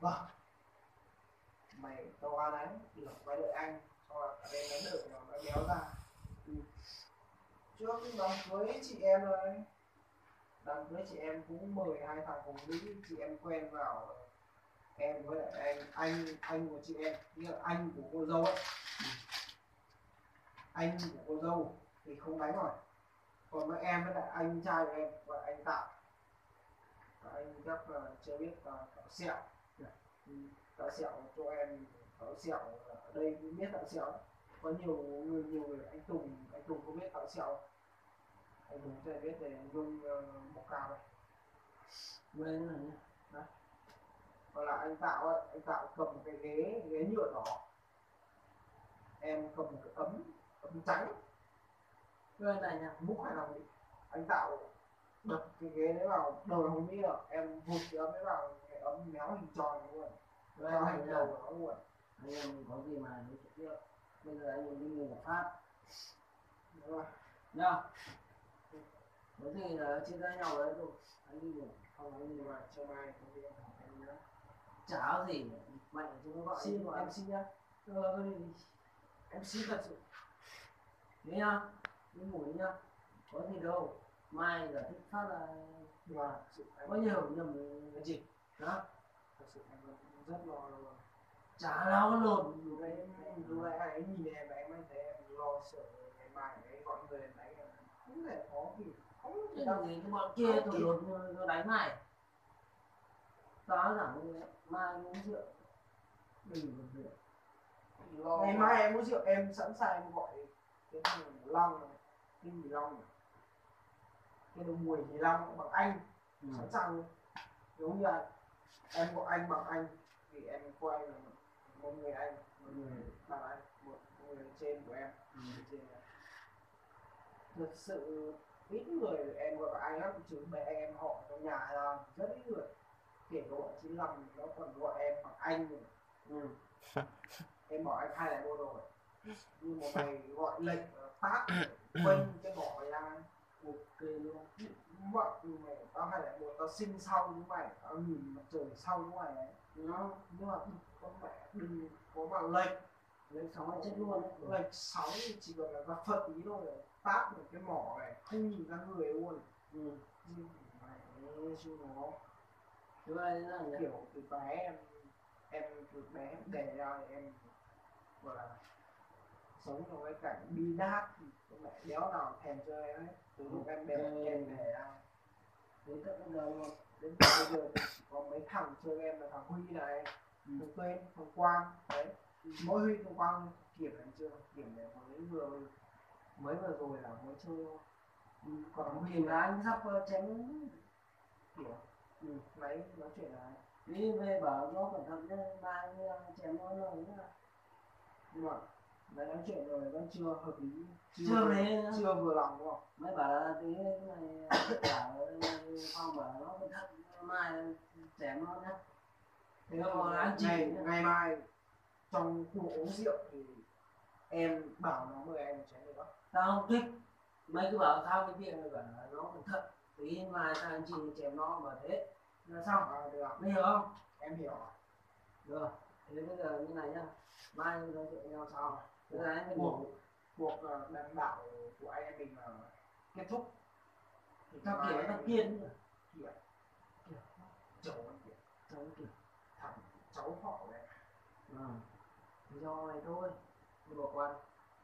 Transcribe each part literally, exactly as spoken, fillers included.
Vâng, mày to gan đấy, được mày đợi anh cho là cả đêm nó đợi nó béo ra. Ừ. Trước đám cưới chị em rồi, đám cưới chị em cũng mời hai thằng cùng Mỹ chị em quen vào, em với lại anh anh anh của chị em, như là anh của cô dâu ấy. Ừ. Anh của cô dâu thì không đánh rồi, còn với em với lại anh trai của em và anh Tạo, anh chắc là chưa biết là tạo sẹo. Ừ. Tạo sẹo cho em, tạo sẹo ở đây cũng biết tạo sẹo. Có nhiều người nhiều người anh Tùng anh Tùng có biết tạo sẹo, anh Tùng sẽ biết về nhung uh, bọc cào này bên này nhá. Còn là anh Tạo ấy, anh Tạo cầm một cái ghế ghế nhựa đỏ, em cầm một cái ấm ấm trắng. bên này nha, múc hai lòng đi, anh Tạo đập cái ghế đấy vào đầu Hồng Mỹ rồi, em vụt cái ấm đấy vào cái ấm méo hình tròn luôn, vào hình đầu của nó luôn. Anh em có gì mà nói chuyện tiếp. Bây giờ anh em đi ngủ phát rồi nhá. Có gì là chia tay nhau đấy rồi anh đi ngủ, không anh đi nhưng ngủ. mà cho mai không biết em nhớ Chả có gì mạnh chứ nó gọi xin anh em xin nhá. ờ đi Em xin thật sự thế nhá, đi ngủ đi nhá, có gì đâu, mai giờ thích phát là mà sự em có nhiều nhầm cái gì đó. thật sự em rất lo luôn. Chả lo có lồn Lúc đấy lúc đấy ai ấy nhìn em và em thấy em lo sợ ngày mai ấy gọi người đánh em không thể có gì không thể cái đâu. gì cái bọn kia tụi lồn nó đánh mày, tao rằng mai uống rượu đừng uống rượu. Ngày mai em uống rượu em sẵn sàng em gọi cái thằng Long này, cái gì Long này, cái đồng mùi gì Long bằng anh. Ừ. Sẵn sàng luôn. Giống như là em gọi anh bằng anh thì em quay là một người anh, một người bạn anh, một người trên của em. Ừ. Trên này. Thực sự ít người em gọi anh lắm, chứ mấy anh em họ trong nhà là rất ít người, kể cả bọn chín lăm nó còn gọi em bằng anh rồi. Ừ. Em bảo anh hai lại mua rồi, nhưng mà mày gọi lệnh tát quên cái bỏ mày ra ok luôn. Bọn mày tao hay lại một tao sinh sau như mày, tao nhìn mặt trời sau như mày ấy nó, nhưng mà con mẹ đừng có mà lệnh lên sóng anh chết luôn. lệnh sóng chỉ cần là gặp phật ý thôi, tát một cái mỏ này không nhìn ra người luôn. Ừ. Mày chứ nó thứ hai là kiểu từ bé em em từ bé em đẻ ra thì em gọi là sống trong cái cảnh bi đát, mẹ đéo nào thèm chơi em ấy, từ lúc em đẻ em đẻ ra đến tận bây giờ luôn, đến tận bây giờ thì chỉ có mấy thằng chơi em là thằng Huy này, thằng Tuyên, thằng Quang đấy, mỗi Huy thằng Quang kiểm em chưa, kiểm này mới vừa mới vừa rồi là mới chơi thôi. Ừ, còn Huy là anh sắp chém kiểu ừ, máy nói chuyện là đi về bảo nó cẩn thận nhé, mai chém nó rồi nữa. Nhưng mà đã nói chuyện rồi vẫn chưa hợp lý, chưa chưa vừa, về chưa vừa lòng đúng không? Mấy bảo là tí cái này bảo Phong bảo nó cẩn thận mai chém nó nhá. Thế là ngày, ngày mai trong cuộc uống rượu thì em bảo nó mời anh một chén được không? Tao không thích, mấy cứ bảo thao cái việc này bảo là nó cẩn thận, tí mai tao anh chị chém nó mà thế là xong. À, được. Bây hiểu không? Em hiểu. Được, thế bây giờ như này nhá, mai nói chuyện nhau sau. Bây giờ anh cuộc cuộc đàm đạo của anh em mình là kết thúc thì tao kiểu tao kiên kìa, kiểu kiểu cháu kiểu cháu kiểu thằng cháu họ đấy. Ừ. Do này thôi, đi bỏ qua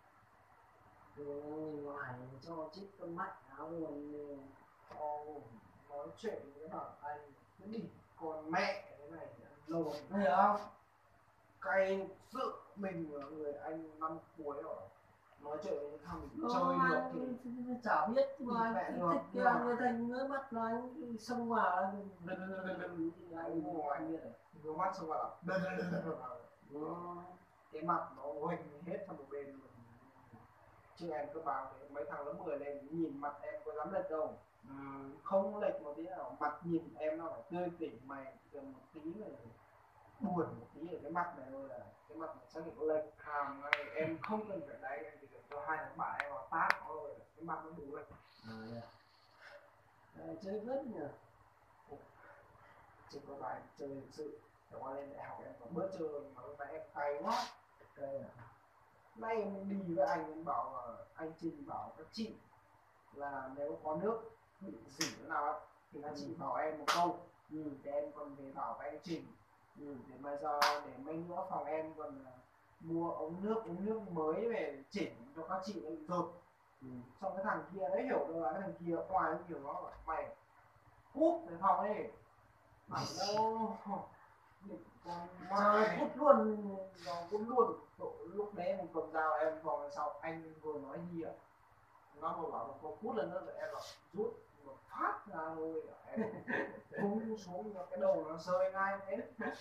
rồi ngoài cho chích con mắt áo luôn. Ô, nói chuyện với bảo anh cứ đi còn mẹ thế này lâu rồi hiểu không? cái sự mình là người anh năm cuối rồi, nói chuyện với thằng Nó chơi được thì chả biết mà anh mẹ thích được, cái anh người thành ngứa mắt là anh xông vào là đần đần đần đần anh ngồi anh biết rồi, ngứa mắt xong vào đần đần đần đần cái mặt nó huỳnh hết sang một bên luôn. Chứ em cứ bảo thế mấy thằng lớp mười lên nhìn mặt em có dám lệch đâu. Ừ. Không lệch một tí nào, mặt nhìn em nó phải tươi tỉnh, mày gần một tí này buồn một tí ở cái mặt này thôi, là cái mặt này xác định lệch hàm ngay, em không cần phải đấy, em chỉ cần cho hai thằng bạn em vào tát nó thôi, cái mặt nó đủ lệch. À, yeah. Chơi vớt nhỉ, chỉ có bài chơi thực sự Chẳng qua lên đại học em còn bớt chơi mà lúc nãy em cay quá. Cây à? Nay em đi với anh em bảo là anh Trình bảo các chị là nếu có nước bị dỉ thế nào ấy, thì các Ừ. chị bảo em một câu. Ừ. Để em còn về bảo với anh Trình. Ừ. Để mà giờ để mấy nữa phòng em còn mua ống nước ống nước mới về chỉnh cho các chị bị rột. Ừ. Xong cái thằng kia đấy hiểu được là cái thằng kia ngoài nó kiểu nó bảo mày cút cái phòng ấy mày đâu con chơi cút luôn, nó cút luôn. Lúc đấy em cầm dao em phòng sau anh vừa nói gì ạ, nó vừa bảo có cút lần nữa rồi em bảo rút một phát ra thôi, em tung xuống cái đầu nó rơi ngay thế.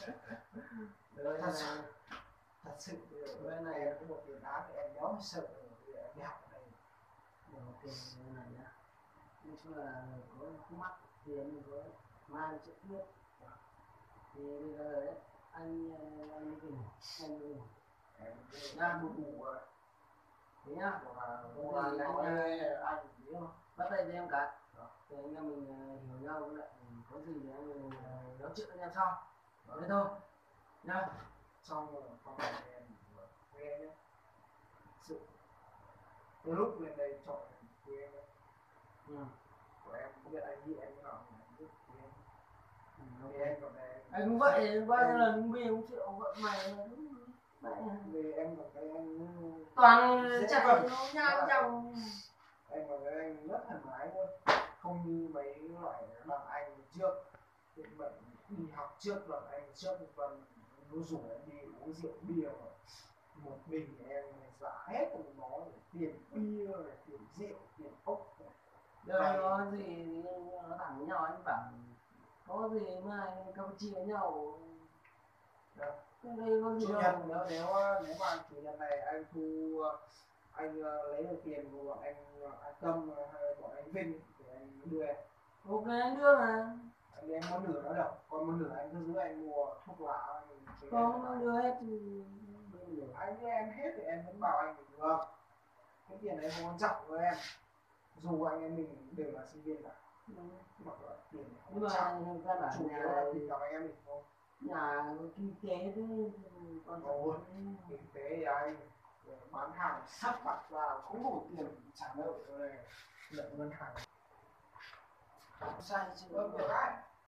Đây Thật sự, này. thật sự Đây này. em có một tiền án thì em nhớ sợ rồi em đi học ở đây. Điều tiền như này nhá. Nói chung là có khúc mắc tiền có mang trực tiếp. Thì bây giờ đấy anh anh đi về anh đi Em đang buồn ngủ rồi. thế nhá. Mà Có mua gì nói anh anh biết không? bắt tay với em cả. Thì anh em mình hiểu nhau với lại có gì thì anh mình nói chuyện với nhau sau. Thế thôi nhá. Xong rồi phòng này em nghe nhé. Sự từ lúc lên đây chọn của em Ừ. của em biết anh biết em nào biết của em. Ừ, Vì em còn đây anh cũng vậy, bao nhiêu lần cũng bia cũng chịu vợ mày là đúng vậy. vì em còn cái anh Toàn dễ chặt gần. nó nhau nhau. Em còn cái anh rất thoải mái luôn, không như mấy loại đàn anh trước thì bệnh đi học trước là anh trước một tuần nó rủ em đi uống rượu bia mà một mình em xả hết của nó, tiền bia này, tiền rượu, tiền ốc này. Đây có gì thì nó thẳng với nhau anh bảo có gì mà anh campuchia với nhau. Được. Cái đây có gì Chủ đâu. nhật nếu nếu nếu mà chủ nhật này anh thu anh uh, lấy được tiền của bọn anh anh Tâm hay bọn anh Vinh thì anh đưa em. Ok anh đưa mà. Anh em có nửa nó được, còn một nửa anh cứ giữ anh mua thuốc lá anh Không anh đưa hết thì anh đưa em hết thì em vẫn bảo anh được không? Cái tiền đấy không quan trọng với em, dù anh em mình đều là sinh viên cả. Ừ. Mà tiền Nhưng mà căn bản chủ yếu là tình cảm anh em mình thôi. nhà kinh tế thế con Ôi, kinh tế thì anh bán hàng sắp bạc vào không đủ tiền trả nợ rồi này, nợ ngân hàng. sai chứ. Vâng, được đấy.